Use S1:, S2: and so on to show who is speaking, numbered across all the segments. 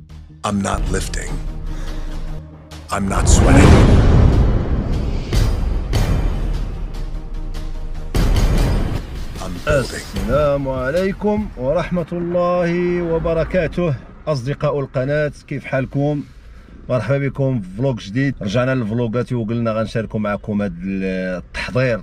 S1: I'm not lifting. I'm not sweating. I'm building.
S2: السلام عليكم ورحمة الله وبركاته أصدقاء القناة، كيف حالكم؟ مرحبا بكم في فلوق جديد. رجعنا للفلوقات وقلنا غنشاركوا معكم هذا التحضير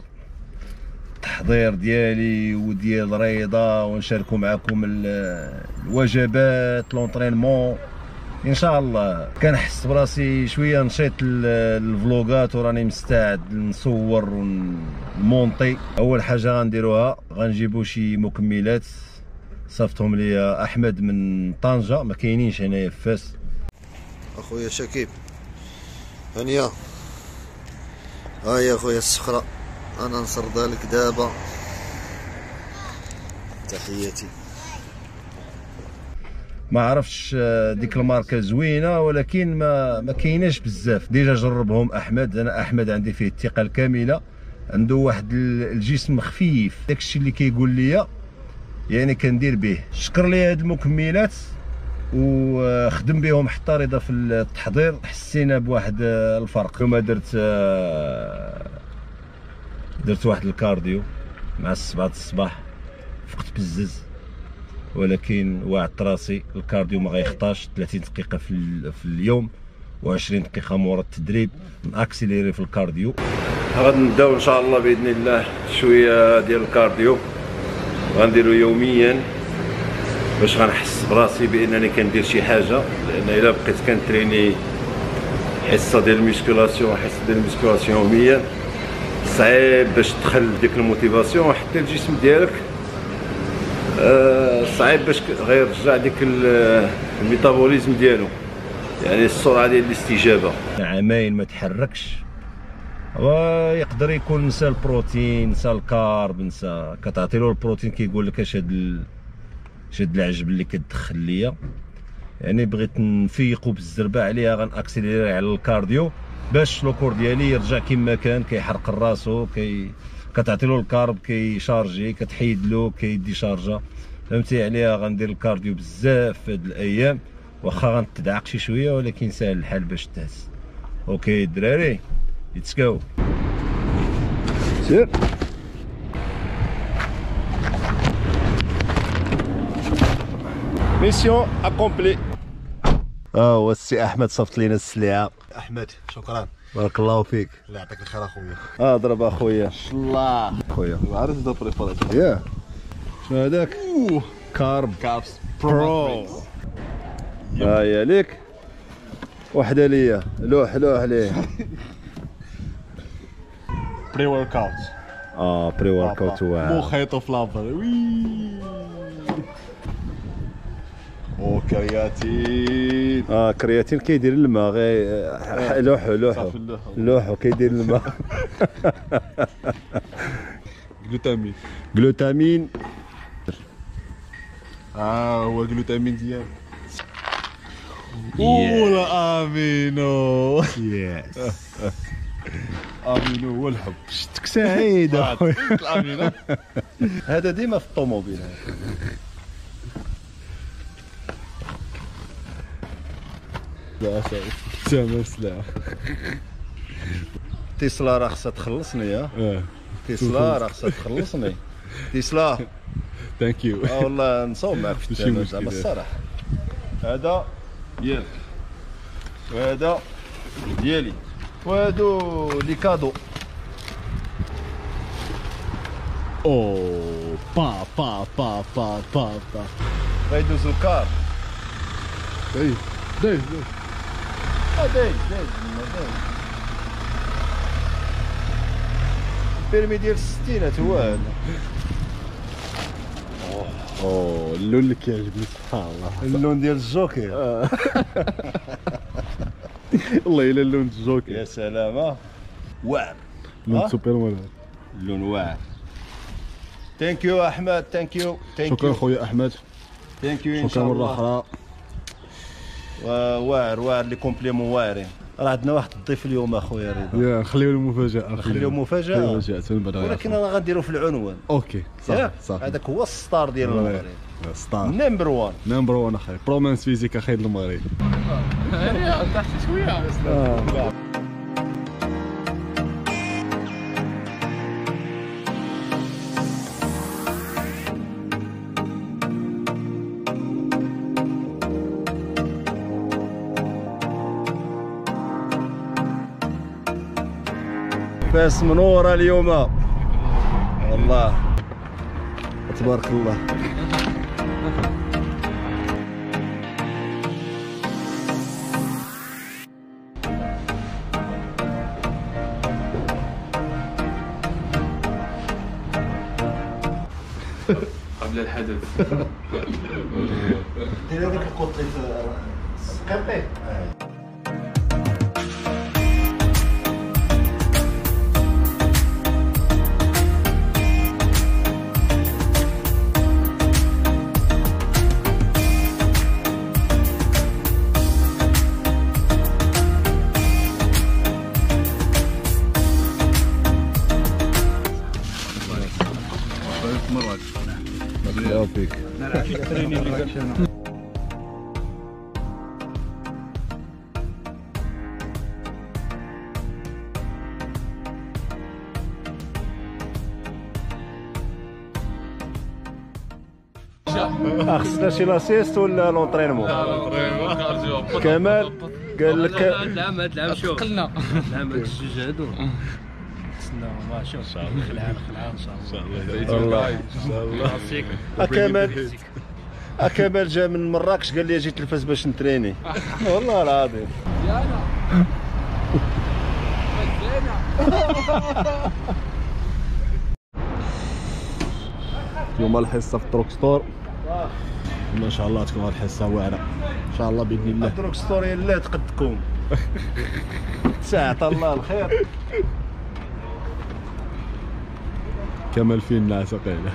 S2: ديالي وديال رياضة، ونشاركوا معكم الوجبات لونطرينمون ان شاء الله. كنحس براسي شويه نشيط الفلوقات وراني مستعد نصور ونمونطي. اول حاجه غنديروها غنجيبوا شي مكملات صافتهم لي احمد من طنجه، ما كاينينش هنايا في فاس. اخويا شكيب هانيه، ها هي اخويا الصخره، انا نصردها لك دابا. تحياتي. ما عرفتش ديك الماركه زوينه ولكن ما كايناش بزاف. ديجا جربهم احمد، انا احمد عندي فيه الثقه الكامله، عنده واحد الجسم خفيف، داكشي اللي كيقول لي يعني كندير به. شكر لي هاد المكملات وخدم بهم حتى رضا في التحضير، حسينا بواحد الفرق. اليوم درت واحد الكارديو مع 7 الصباح، فقت بزز ولكن وعدت راسي الكارديو ما غيخطاش. 30 دقيقه في اليوم و20 دقيقه مورا التدريب ناكسيليري في الكارديو. غادي نبداو ان شاء الله باذن الله شويه ديال الكارديو، غنديرو يوميا باش غنحس براسي بانني كندير شي حاجه، لان الا بقيت كنتريني حصه ديال الميسكولاسيون يوميا صعيب باش تدخل ديك الموتيفاسيون، حتى الجسم ديالك صعيب باش غيرجع ديك الميتابوليزم ديالو، يعني السرعه ديال الاستجابه. عامين ما تحركش، ويقدر يكون نسى البروتين، نسى الكارب، نسى كتعطي له البروتين كيقول لك اش هاد العجب اللي كتدخل ليا. يعني بغيت نفيقو بالزربه عليها، غنأكسيليري على الكارديو باش لوكور ديالي يرجع كما كان، كيحرق راسو، كتعطي له الكارب كيشارجي، كتحيد له كيدي شارجه، فهمتي عليها. غندير الكارديو بزاف في هاد الايام، واخا غنتدعق شي شويه ولكن ساهل الحال باش تهز. اوكي الدراري ليتس جو، سير. ميسيون اكومبلي. هو السي احمد صفت لينا السلعه.
S3: احمد شكرا،
S2: بارك الله فيك.
S3: الله يعطيك الخير اخويا.
S2: ضرب اخويا
S3: الله
S2: اخويا.
S3: عارف دا بريباراسيون
S2: ياه شنو هذاك؟
S3: كاربس
S2: برو. هيا ليك وحده ليا، لوح ليه.
S3: بري ورك اوت.
S2: بري ورك اوت
S3: مو خيطو فلافر. وي او كرياتين.
S2: كرياتين كيدير الماء، غير لوحو كيدير الماء. جلوتامين.
S3: هو جلوتامين ديالو. ولا امينو.
S2: يس.
S3: امينو هو الحب.
S2: شتك سعيد اخويا.
S3: امينو
S2: هذا ديما في الطوموبيل.
S3: لا سامر سلاح.
S2: تيسلا راه خصها تخلصني. تيسلا راه خصها تخلصني. تيسلا
S3: ثانك يو.
S2: والله نصوب معك في الثمن زعما الصراحه. هذا ديالك وهذا ديالي وهادو لي كادو. غيدوزو الكار.
S3: دايز
S2: البيرمي ديال الستينات هو هذا.
S3: اللون اللي كيعجبني سبحان الله،
S2: اللون ديال الجوكر.
S3: والله الا اللون الجوكر.
S2: يا سلام. واعر
S3: لون سوبرمان،
S2: اللون واعر. ثانك يو احمد، ثانك يو.
S3: شكرا خويا احمد،
S2: ثانك يو. ان شاء
S3: شكرا
S2: الله
S3: مره اخرى.
S2: واعر لي كومبليمون واعرين. راه عندنا واحد الضيف اليوم اخويا رضا.
S3: يا نخليو المفاجاه.
S2: نخليو مفاجاه، ولكن انا غنديرو في العنوان.
S3: اوكي صح.
S2: هذاك هو السطار ديال المغرب.
S3: ستار
S2: نمبر 1.
S3: نمبر 1 اخي. برومانس فيزيك اخي المغرب.
S4: تحت شويه.
S2: فاس منوره اليوم والله تبارك الله.
S4: قبل الحدث.
S2: دير هذيك القطي في السقيطي. الله فيك. خصنا شي لاسيست ولا لونطرينمون؟ كمال قال لك
S5: هاد العام شوف قلنا العام هاد الجوج هادو تسناو ما شوف ان شاء الله خلعان ان شاء الله
S2: والله ان شاء الله. كمال جا من مراكش قال لي اجي تلفز باش نتريني. والله العظيم.
S3: اليوم الحصه في الدروك ستور ما شاء الله تكون الحصه واعره ان شاء الله باذن الله.
S2: دروك ستوري لا تقد تكون ساعة الله الخير.
S3: كمال فين الناس قيله.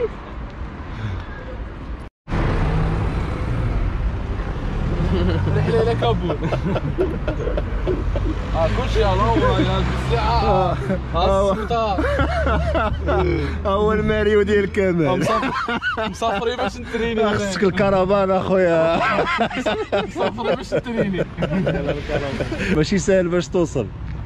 S4: رحله الى كابول. كلشي على الله يا الساعه. السلطه
S2: اول ماريو ديال كمال.
S4: مسافرين باش نتريني.
S2: خصك الكرفان اخويا.
S4: مسافرين باش نتريني.
S2: ماشي ساهل باش توصل.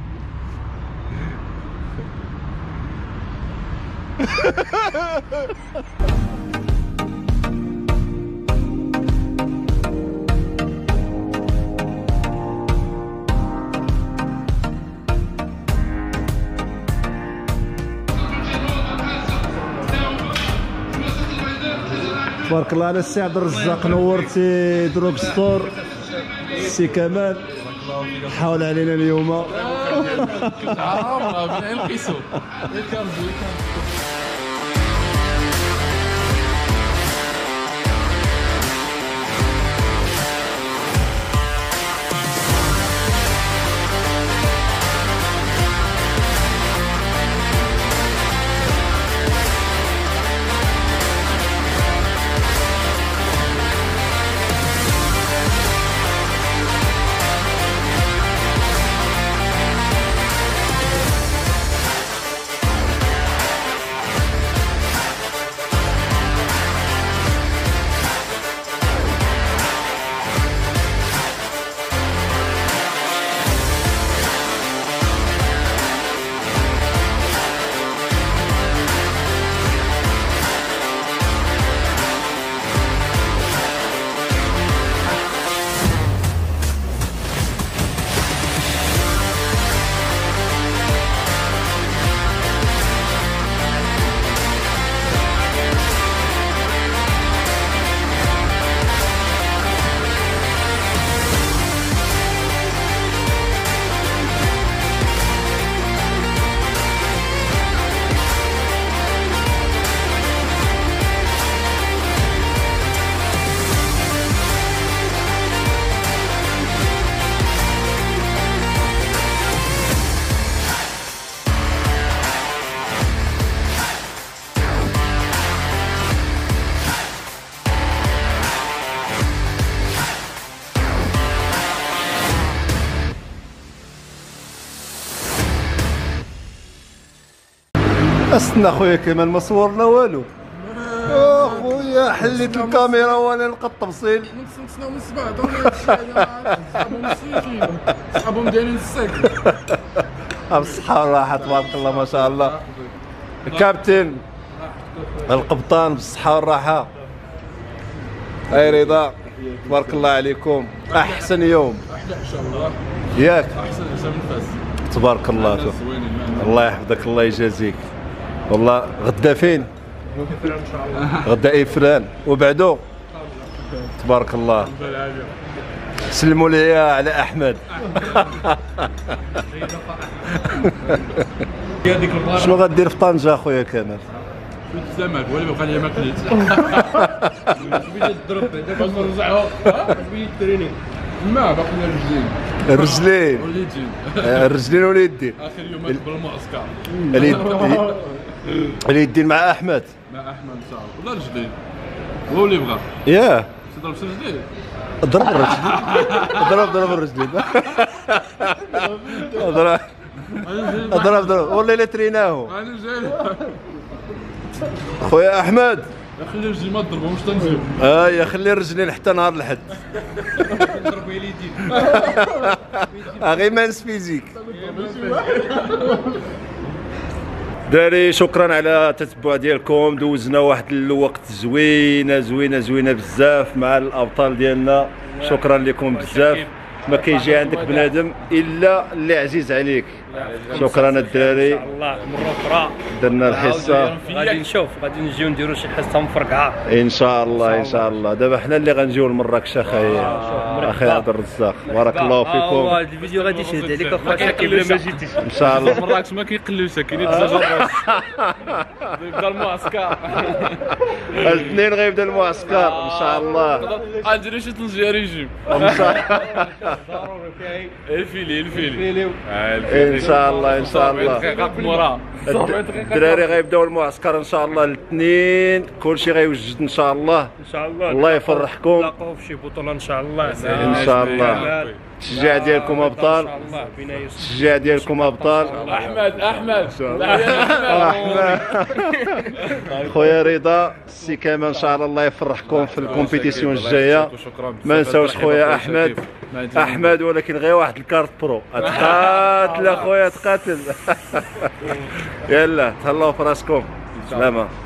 S2: تبارك الله على السي عبد الرزاق، نورتي دروك ستور. السي كمال حاول علينا اليوم.
S4: عرفنا بين القيسو.
S2: استنى خويا كمال ما صورنا والو. خويا حليت الكاميرا وانا نلقى التفصيل.
S4: نتسناو من الصباح دونا صحابهم دايرين الساك.
S2: بالصحة والراحة تبارك الله ما شاء الله. الكابتن القبطان بالصحة والراحة. اي رضا تبارك الله عليكم. احسن يوم
S4: احلى ان شاء الله.
S2: ياك
S4: احسن من فاس.
S2: تبارك الله. الله يحفظك الله يجازيك. والله غدا فين؟ غدا إفران وبعدو تبارك الله. سلموا لي على احمد. شنو غدير في طنجة اخويا كمال؟
S4: السمك ولا بقى لي ما كليت. بغيت تضرب بعدا باش نرجعو. بغيت تريني. ما باقي لنا الرجلين.
S2: الرجلين
S4: واليدين.
S2: الرجلين واليدين.
S4: اخر يوم قبل المعسكر.
S2: اليدين مع احمد.
S4: مع احمد ان شاء الله. ولا رجلين. هو اللي بغا.
S2: ياه
S4: تضرب في رجليه.
S2: ضرب الرجل. ضرب الرجلين. ضرب والله الا تريناه.
S4: انا جاي.
S2: خويا احمد
S4: خلي رجلي ما تضربهمش تنزلوا.
S2: يا خلي الرجلين حتى نهار الحد.
S5: نضربوا اليدين.
S2: غير مانس فيزيك. داري شكرا على التتبع ديالكم. دوزنا واحد الوقت زوينه بزاف مع الابطال ديالنا. شكرا لكم بزاف. ما كيجي عندك بنادم الا اللي عزيز عليك. شكرا الدراري.
S5: ان شاء الله مره اخرى
S2: درنا الحصه.
S5: غادي نشوف غادي نجيو نديروا شي حصه مفرقعه
S2: ان شاء الله. دابا حنا اللي غنجيو لمراكش اخي عبد الرزاق. بارك الله فيكم.
S5: هذا الفيديو غادي يشهد عليك اخويا شاكي بلا ما جيتيش.
S2: ان شاء الله.
S4: مراكش ما كيقليو ساكنين تزاجر. يبدا المعسكر.
S2: الاثنين غيبدا المعسكر ان شاء الله.
S4: غنديروا شي طنجيه ريجيم.
S2: ان شاء
S4: الفيلي
S2: ان شاء الله.
S4: مورا
S2: الدراري غيبداو المعسكر ان شاء الله الاثنين. كلشي غيوجد ان شاء الله.
S5: ان شاء الله.
S2: الله يفرحكم
S5: نلاقاو في شي بطوله ان شاء الله.
S2: ان شاء الله. التشجيع ديالكم ابطال. التشجيع ديالكم ابطال.
S4: احمد
S2: خويا رضا السي كمال ان شاء الله يفرحكم في الكومبيتيسيون الجايه. ما نساوش خويا احمد ولكن غير واحد الكارت برو. تقاتل اخويا تقاتل. يلا تهلاو في راسكم. سلامه.